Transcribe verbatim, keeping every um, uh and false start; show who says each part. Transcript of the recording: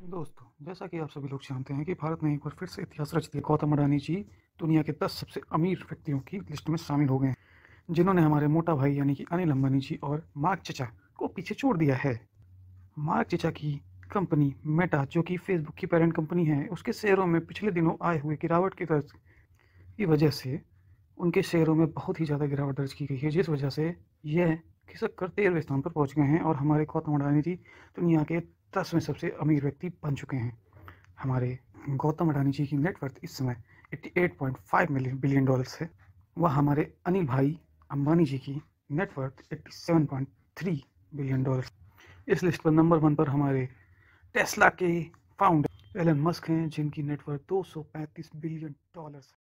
Speaker 1: दोस्तों, जैसा कि आप सभी लोग जानते हैं कि भारत ने एक बार फिर से इतिहास रच दिया। गौतम अडानी जी दुनिया के दस सबसे अमीर व्यक्तियों की लिस्ट में शामिल हो गए हैं, जिन्होंने हमारे मोटा भाई यानी कि अनिल अंबानी जी और मार्क चचा को पीछे छोड़ दिया है। मार्क चचा की कंपनी मेटा, जो कि फेसबुक की पेरेंट कंपनी है, उसके शेयरों में पिछले दिनों आए हुए गिरावट की दर्ज की वजह से उनके शेयरों में बहुत ही ज़्यादा गिरावट दर्ज की गई है, जिस वजह से यह खिसक कर तेरहवें स्थान पर पहुंच गए हैं और हमारे गौतम अडानी जी दुनिया के दसवें सबसे अमीर व्यक्ति बन चुके हैं। हमारे गौतम अडानी जी की नेटवर्थ इस समय अट्ठासी पॉइंट पाँच मिलियन बिलियन डॉलर्स है। वह हमारे अनिल भाई अंबानी जी की नेटवर्थ सत्तासी पॉइंट तीन बिलियन डॉलर्स। इस लिस्ट पर नंबर वन पर हमारे टेस्ला के फाउंडर एलन मस्क हैं, जिनकी नेटवर्थ दो सौ पैंतीस बिलियन डॉलर्स।